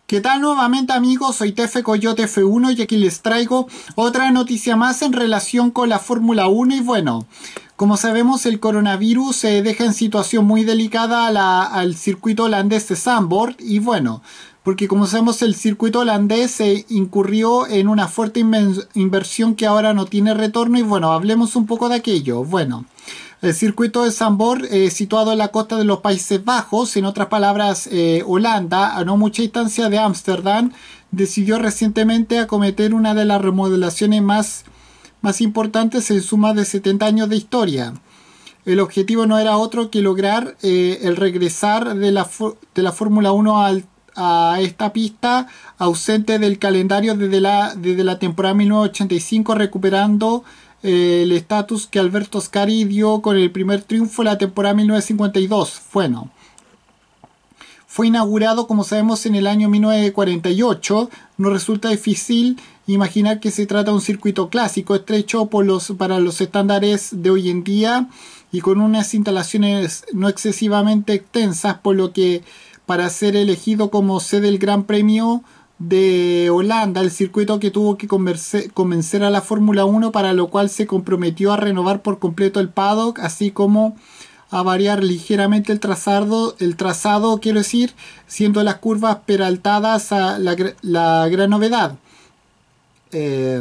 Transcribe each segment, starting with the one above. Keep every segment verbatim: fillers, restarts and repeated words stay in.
¿Qué tal nuevamente amigos? Soy Tefe Coyote F uno y aquí les traigo otra noticia más en relación con la Fórmula uno y bueno, como sabemos el coronavirus se deja en situación muy delicada a la- al circuito holandés de Zandvoort y bueno, porque como sabemos el circuito holandés se incurrió en una fuerte inven- inversión que ahora no tiene retorno y bueno, hablemos un poco de aquello. Bueno. El circuito de Zandvoort, eh, situado en la costa de los Países Bajos, en otras palabras, eh, Holanda, a no mucha distancia de Ámsterdam, decidió recientemente acometer una de las remodelaciones más, más importantes en su más de setenta años de historia. El objetivo no era otro que lograr eh, el regresar de la, de la Fórmula uno al, a esta pista ausente del calendario desde la, desde la temporada mil novecientos ochenta y cinco, recuperando eh, el estatus que Alberto Ascari dio con el primer triunfo en la temporada mil novecientos cincuenta y dos. Bueno, fue inaugurado, como sabemos, en el año mil novecientos cuarenta y ocho. No resulta difícil imaginar que se trata de un circuito clásico, estrecho por los, para los estándares de hoy en día y con unas instalaciones no excesivamente extensas, por lo que para ser elegido como sede del Gran Premio de Holanda, el circuito que tuvo que convencer a la Fórmula uno, para lo cual se comprometió a renovar por completo el paddock, así como a variar ligeramente el trazado, el trazado quiero decir, siendo las curvas peraltadas a la, la gran novedad. Eh,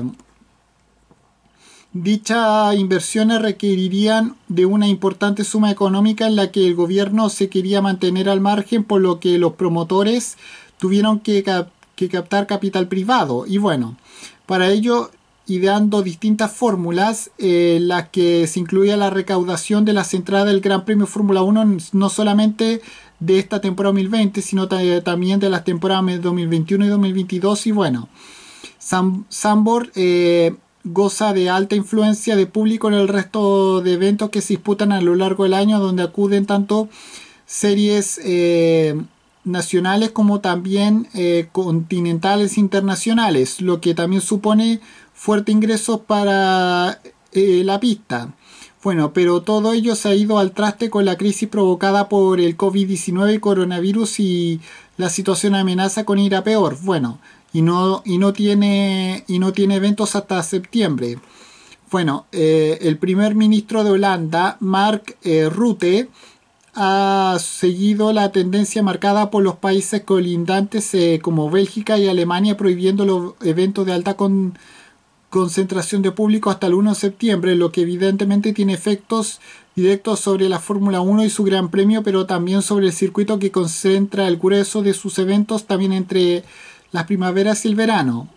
Dichas inversiones requerirían de una importante suma económica en la que el gobierno se quería mantener al margen, por lo que los promotores tuvieron que, cap que captar capital privado. Y bueno, para ello ideando distintas fórmulas, eh, las que se incluía la recaudación de las entradas del Gran Premio Fórmula uno, no solamente de esta temporada dos mil veinte, sino también de las temporadas dos mil veintiuno y dos mil veintidós. Y bueno, Zandvoort eh, goza de alta influencia de público en el resto de eventos que se disputan a lo largo del año, donde acuden tanto series eh, nacionales como también eh, continentales e internacionales, lo que también supone fuerte ingresos para eh, la pista. Bueno, pero todo ello se ha ido al traste con la crisis provocada por el COVID diecinueve y coronavirus, y la situación amenaza con ir a peor. Bueno, y no, y no, tiene, y no tiene eventos hasta septiembre. Bueno, eh, el primer ministro de Holanda, Mark eh, Rutte, ha seguido la tendencia marcada por los países colindantes eh, como Bélgica y Alemania, prohibiendo los eventos de alta con, concentración de público hasta el uno de septiembre, lo que evidentemente tiene efectos directos sobre la Fórmula uno y su Gran Premio, pero también sobre el circuito, que concentra el grueso de sus eventos también entre las primaveras y el verano.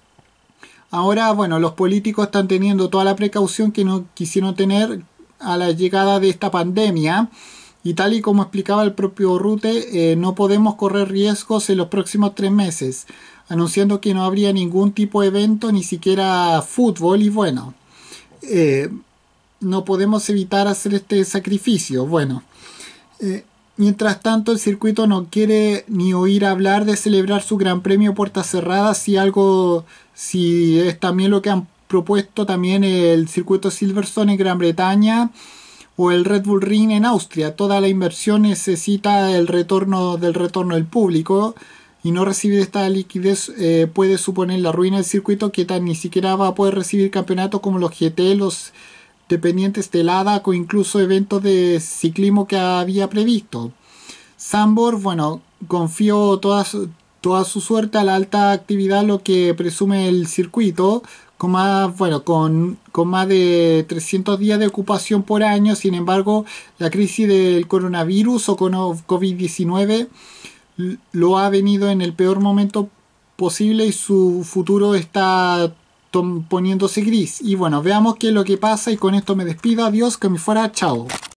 Ahora, bueno, los políticos están teniendo toda la precaución que no quisieron tener a la llegada de esta pandemia. Y tal y como explicaba el propio Rutte, eh, no podemos correr riesgos en los próximos tres meses, anunciando que no habría ningún tipo de evento, ni siquiera fútbol. Y bueno, eh, no podemos evitar hacer este sacrificio. Bueno, eh, mientras tanto el circuito no quiere ni oír hablar de celebrar su Gran Premio puertas cerradas, si algo, si es también lo que han propuesto también el circuito Silverstone en Gran Bretaña o el Red Bull Ring en Austria. Toda la inversión necesita el retorno del retorno del público, y no recibir esta liquidez eh, puede suponer la ruina del circuito, que tan ni siquiera va a poder recibir campeonatos como los G T, los dependientes del A D A C o incluso eventos de ciclismo que había previsto. Zandvoort, bueno, confió toda su, toda su suerte a la alta actividad, lo que presume el circuito, con más, bueno, con, con más de trescientos días de ocupación por año. Sin embargo, la crisis del coronavirus o con COVID diecinueve lo ha venido en el peor momento posible y su futuro está poniéndose gris. Y bueno, veamos qué es lo que pasa, y con esto me despido. Adiós, que me fuera, chao.